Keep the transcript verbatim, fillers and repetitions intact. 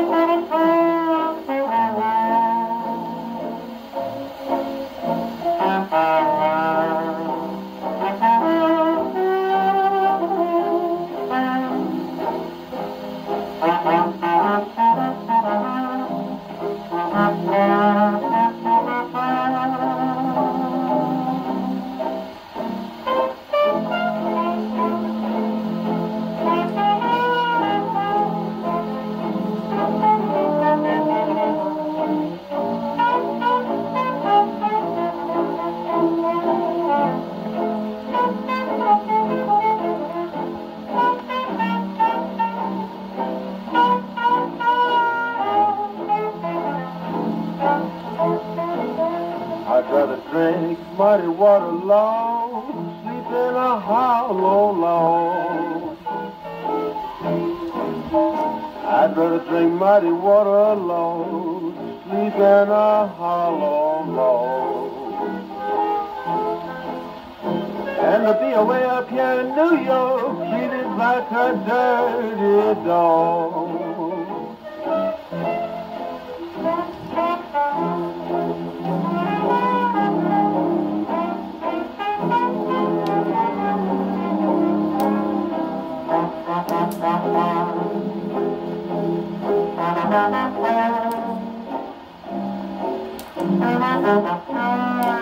I'd rather drink muddy water long, sleep in a hollow log. I'd rather drink muddy water alone, sleep in a hollow log. And to be away up here in New York, treated like a dirty dog. Thank you.